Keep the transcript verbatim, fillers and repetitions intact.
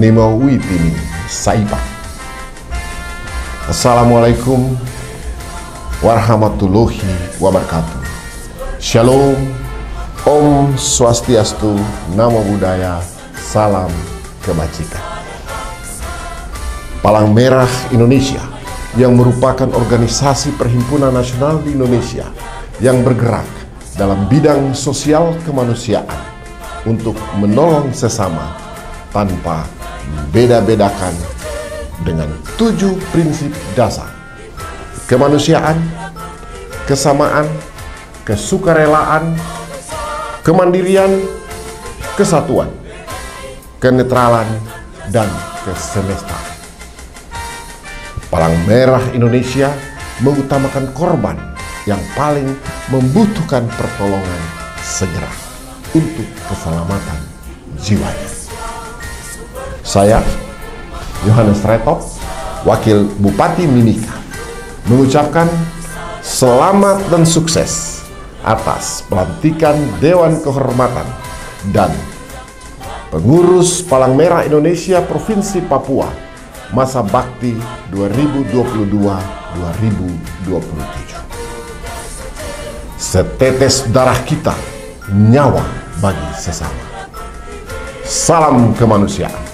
Nemo Witini Saipa. Assalamualaikum warahmatullahi wabarakatuh. Shalom, Om Swastiastu, Namo Buddhaya, Salam Kebajikan. Palang Merah Indonesia yang merupakan organisasi perhimpunan nasional di Indonesia yang bergerak dalam bidang sosial kemanusiaan untuk menolong sesama tanpa membeda-bedakan dengan tujuh prinsip dasar: kemanusiaan, kesamaan, kesukarelaan, kemandirian, kesatuan, kenetralan, dan kesemestaan. Palang Merah Indonesia mengutamakan korban yang paling membutuhkan pertolongan segera untuk keselamatan jiwanya. Saya, Yohanes Retop, Wakil Bupati Mimika, mengucapkan selamat dan sukses atas pelantikan Dewan Kehormatan dan Pengurus Palang Merah Indonesia Provinsi Papua masa bakti dua ribu dua puluh dua sampai dua ribu dua puluh tujuh. Setetes darah kita, nyawa bagi sesama. Salam kemanusiaan.